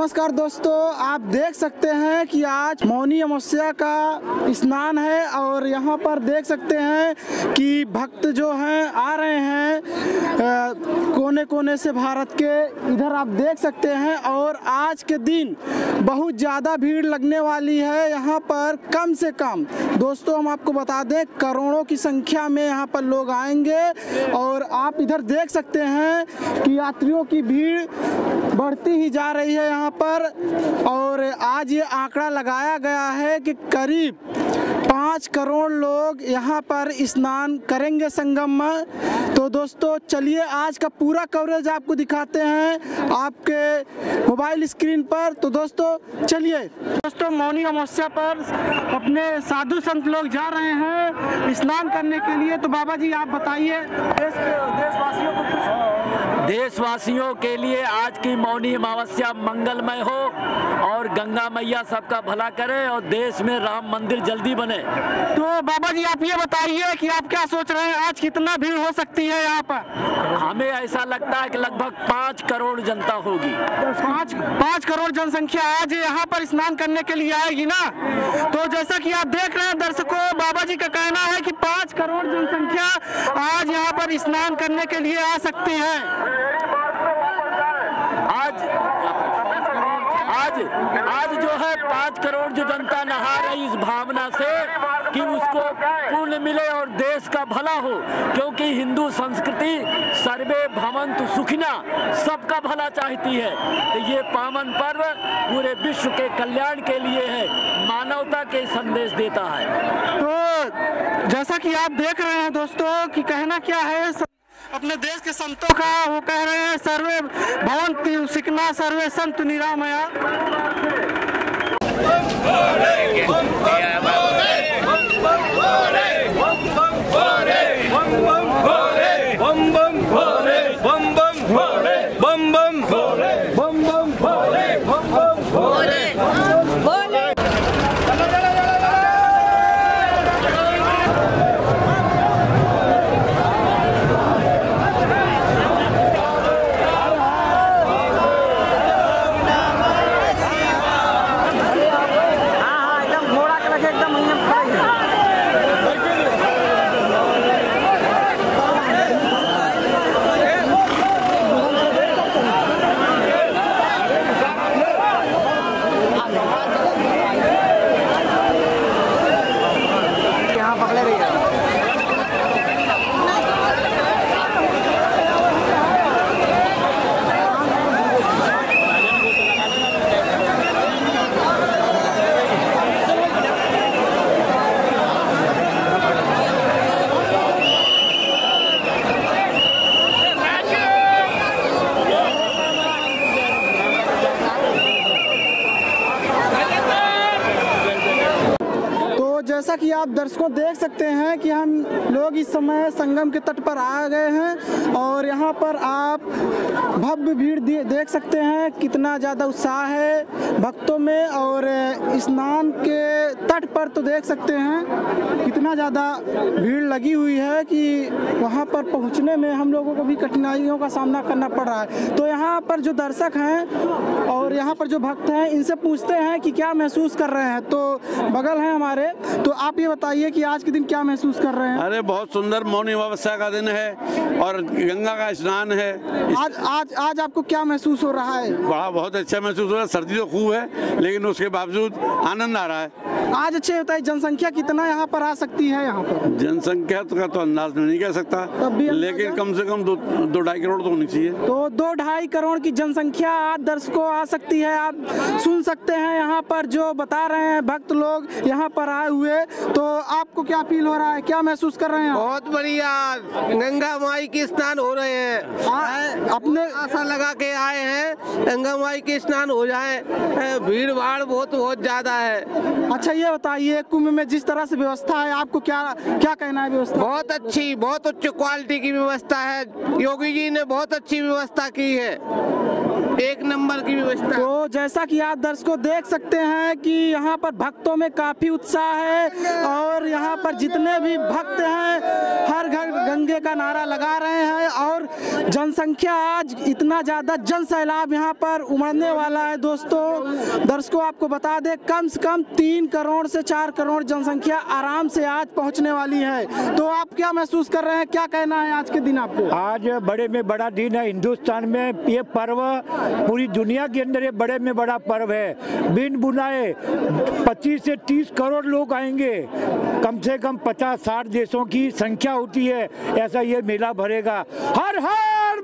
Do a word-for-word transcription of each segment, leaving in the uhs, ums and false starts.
नमस्कार दोस्तों, आप देख सकते हैं कि आज मौनी अमावस्या का स्नान है और यहाँ पर देख सकते हैं कि भक्त जो हैं आ रहे हैं कोने कोने से भारत के। इधर आप देख सकते हैं और आज के दिन बहुत ज़्यादा भीड़ लगने वाली है यहाँ पर। कम से कम दोस्तों हम आपको बता दें करोड़ों की संख्या में यहाँ पर लोग आएंगे और आप इधर देख सकते हैं कि यात्रियों की भीड़ बढ़ती ही जा रही है यहाँ पर। और आज ये आंकड़ा लगाया गया है कि करीब पाँच करोड़ लोग यहाँ पर स्नान करेंगे संगम में। तो दोस्तों चलिए आज का पूरा कवरेज आपको दिखाते हैं आपके मोबाइल स्क्रीन पर। तो दोस्तों चलिए दोस्तों, मौनी अमावस्या पर अपने साधु संत लोग जा रहे हैं स्नान करने के लिए। तो बाबा जी आप बताइए देश देशवासियों को कुछ। देशवासियों के लिए आज की मौनी अमावस्या मंगलमय हो और गंगा मैया सबका भला करे और देश में राम मंदिर जल्दी बने। तो बाबा जी आप ये बताइए कि आप क्या सोच रहे हैं, आज कितना भीड़ हो सकती है यहाँ पर? हमें ऐसा लगता है कि लगभग पाँच करोड़ जनता होगी। पाँच पाँच करोड़ जनसंख्या आज यहाँ पर स्नान करने के लिए आएगी ना। तो जैसा कि आप देख रहे हैं दर्शकों, बाबा जी का कहना है कि पाँच करोड़ जनसंख्या आज यहाँ पर स्नान करने के लिए आ सकती है। आज आज आज जो है पाँच करोड़ जो जनता नहा रही इस भावना से कि उसको पुण्य मिले और देश का भला हो, क्योंकि हिंदू संस्कृति सर्वे भवन्तु सुखिना सबका भला चाहती है। तो ये पावन पर्व पूरे विश्व के कल्याण के लिए है, मानवता के संदेश देता है। तो जैसा कि आप देख रहे हैं दोस्तों कि कहना क्या है अपने देश के संतों का, वो कह रहे हैं सर्वे भवन्तु सुखिना सर्वे सन्तु निरामया। जैसा कि आप दर्शकों देख सकते हैं कि हम लोग इस समय संगम के तट पर आ गए हैं और यहाँ पर आप भव्य भीड़ देख सकते हैं कितना ज़्यादा उत्साह है भक्तों में। और स्नान के तट पर तो देख सकते हैं कितना ज़्यादा भीड़ लगी हुई है कि वहाँ पर पहुँचने में हम लोगों को भी कठिनाइयों का सामना करना पड़ रहा है। तो यहाँ पर जो दर्शक हैं और यहाँ पर जो भक्त हैं इनसे पूछते हैं कि क्या महसूस कर रहे हैं। तो बगल हैं हमारे, तो आप ये बताइए कि आज के दिन क्या महसूस कर रहे हैं? अरे बहुत सुंदर मौनी अमावस्या का दिन है और गंगा का स्नान है। आज आज आज आपको क्या महसूस हो रहा है? बड़ा बहुत अच्छा महसूस हो रहा है। सर्दी तो खूब है लेकिन उसके बावजूद आनंद आ रहा है। आज अच्छे होता है। जनसंख्या कितना यहाँ पर आ सकती है? यहाँ पर जनसंख्या का तो अंदाज नहीं कह सकता, लेकिन कम से कम दो दो ढाई करोड़ तो होनी चाहिए। तो दो ढाई करोड़ की जनसंख्या आज दर्शकों आ सकती है। आप सुन सकते हैं यहाँ पर जो बता रहे हैं भक्त लोग यहाँ पर आए हुए। तो आपको क्या फील हो रहा है, क्या महसूस कर रहे हैं? बहुत बढ़िया, गंगा माई के स्नान हो रहे हैं। आ, अपने आशा लगा के आए हैं गंगा माई के स्नान हो जाए। भीड़ भाड़ बहुत बहुत ज्यादा है। अच्छा ये बताइए कुंभ में जिस तरह से व्यवस्था है आपको क्या क्या कहना है? व्यवस्था बहुत अच्छी, बहुत उच्च क्वालिटी की व्यवस्था है। योगी जी ने बहुत अच्छी व्यवस्था की है, एक नंबर की व्यवस्था। तो जैसा कि आप दर्शकों देख सकते हैं कि यहाँ पर भक्तों में काफी उत्साह है और यहाँ पर जितने भी भक्त हैं हर घर गंगे का नारा लगा रहे हैं और जनसंख्या आज इतना ज़्यादा जन सैलाब यहाँ पर उमड़ने वाला है। दोस्तों दर्शकों आपको बता दें कम से कम तीन करोड़ से चार करोड़ जनसंख्या आराम से आज पहुँचने वाली है। तो आप क्या महसूस कर रहे हैं, क्या कहना है आज के दिन आपको? आज बड़े में बड़ा दिन है हिंदुस्तान में। ये पर्व पूरी दुनिया के अंदर ये बड़े में बड़ा पर्व है। बिन बुनाए पच्चीस से तीस करोड़ लोग आएंगे, कम से कम पचास साठ देशों की संख्या होती है। ऐसा ये मेला भरेगा। हर हर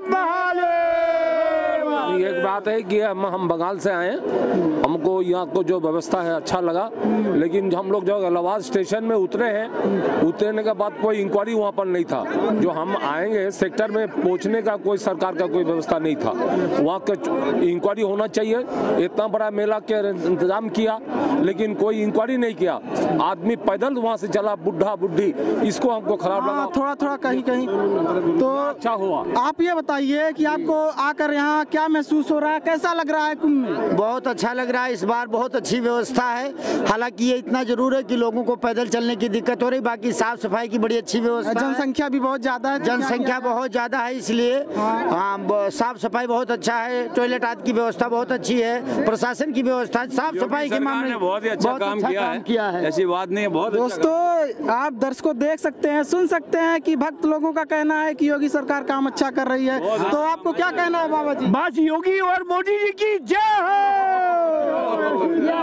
महादेव। एक बात है कि हम हम बंगाल से आए हैं, हमको यहाँ को जो व्यवस्था है अच्छा लगा, लेकिन हम लोग जो इलाहाबाद स्टेशन में उतरे हैं, उतरने के बाद कोई इंक्वायरी वहाँ पर नहीं था। जो हम आएंगे सेक्टर में पहुँचने का कोई सरकार का कोई व्यवस्था नहीं था। वहाँ का इंक्वायरी होना चाहिए। इतना बड़ा मेला के इंतजाम किया लेकिन कोई इंक्वायरी नहीं किया। आदमी पैदल वहाँ से चला, बुढ़ा बुढ़ी, इसको हमको खराब लगा। थोड़ा थोड़ा कहीं कहीं तो अच्छा हुआ। आप ये बताइए कि आपको आकर यहाँ क्या महसूस हो रहा है, कैसा लग रहा है कुंभ में? बहुत अच्छा लग रहा है। इस बार बहुत अच्छी व्यवस्था है। हालांकि ये इतना जरूर है कि लोगों को पैदल चलने की दिक्कत हो रही, बाकी साफ सफाई की बड़ी अच्छी व्यवस्था है। जनसंख्या भी बहुत ज्यादा है। जनसंख्या बहुत ज्यादा है, इसलिए हाँ, साफ सफाई बहुत अच्छा है। टॉयलेट आदि की व्यवस्था बहुत अच्छी है। प्रशासन की व्यवस्था, साफ सफाई के मामले में बहुत ही अच्छा काम किया है। ऐसी बात नहीं है। बहुत दोस्तों आप दर्शकों देख सकते हैं, सुन सकते हैं कि भक्त लोगों का कहना है कि योगी सरकार काम अच्छा कर रही है। तो आपको क्या कहना है बाबा जी? बस योगी और मोदी जी की जय हो।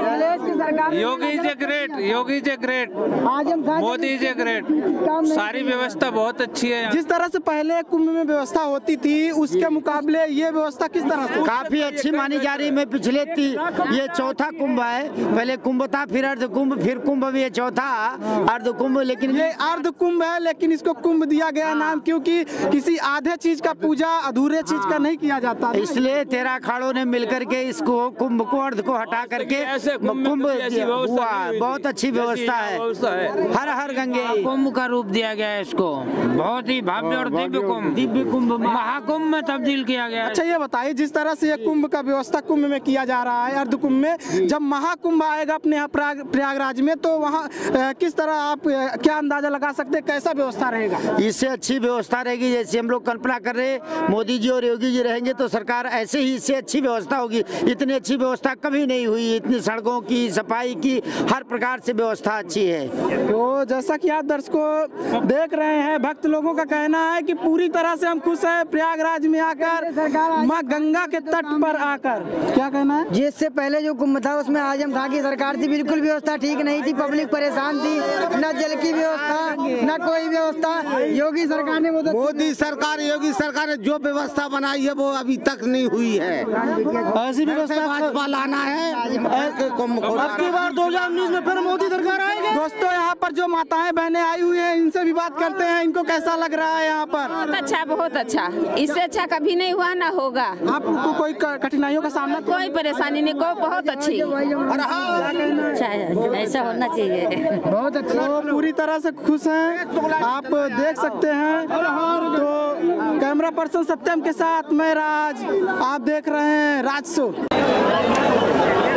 Yogi ji great, Yogi ji great, Modi ji great. सारी व्यवस्था बहुत अच्छी है। जिस तरह से पहले कुंभ में व्यवस्था होती थी उसके मुकाबले ये व्यवस्था किस तरह से? काफी अच्छी मानी जा रही। मैं पिछले ती ये चौथा कुंभ है। पहले कुंभ था, फिर अर्ध कुंभ, फिर कुंभ, भी ये चौथा अर्ध कुंभ। लेकिन ये अर्ध कुंभ है, लेकिन इसको कुंभ दिया गया नाम क्योंकि किसी आधे चीज का पूजा अधूरे चीज का नहीं किया जाता। इसलिए तेरह अखाड़ों ने मिलकर के इसको कुंभ को अर्ध को हटा करके कुंभ हुआ। बहुत अच्छी व्यवस्था है। हर हर गंगे कुंभ का रूप दिया गया है इसको। बहुत ही भव्य और दिव्य कुंभ, दिव्य कुंभ महाकुंभ में तब्दील किया गया है। अच्छा ये बताइए, जिस तरह से ये कुंभ का व्यवस्था कुंभ में किया जा रहा है, अर्ध कुंभ में, जब महाकुंभ आएगा अपने यहाँ प्रयागराज में, तो वहाँ किस तरह आप क्या अंदाजा लगा सकते हैं, कैसा व्यवस्था रहेगा? इससे अच्छी व्यवस्था रहेगी। जैसे हम लोग कल्पना कर रहे मोदी जी और योगी जी रहेंगे तो सरकार ऐसे ही इससे अच्छी व्यवस्था होगी। इतनी अच्छी व्यवस्था कभी नहीं हुई। इतनी सड़कों की, सफाई की, हर प्रकार से व्यवस्था अच्छी है। तो जैसा कि आप दर्शकों देख रहे हैं, भक्त लोगों का कहना है कि पूरी तरह से हम खुश हैं प्रयागराज में आकर, माँ गंगा के तट पर आकर। क्या कहना है? जिससे पहले जो कुंभ था उसमें आजम खां की सरकार थी, बिल्कुल व्यवस्था ठीक नहीं थी, पब्लिक परेशान थी, न जल की व्यवस्था न कोई व्यवस्था। योगी सरकार ने, मोदी सरकार, योगी सरकार ने जो व्यवस्था बनाई है वो अभी तक नहीं हुई है। ऐसी व्यवस्था भाजपा लाना है। अब की बार दो हजार उन्नीस में फिर मोदी सरकार आएगी। दोस्तों यहाँ पर जो माताएं बहनें आई हुई हैं, इनसे भी बात करते हैं, इनको कैसा लग रहा है यहाँ पर? बहुत अच्छा, बहुत अच्छा। इससे अच्छा कभी नहीं हुआ ना होगा। आपको कोई कठिनाइयों का सामना? कोई परेशानी नहीं, कोई बहुत अच्छी। ऐसा होना चाहिए। बहुत अच्छा। तो पूरी तरह से खुश हैं, आप देख सकते हैं। तो कैमरा पर्सन सत्यम के साथ मैं राज, आप देख रहे हैं राज शो।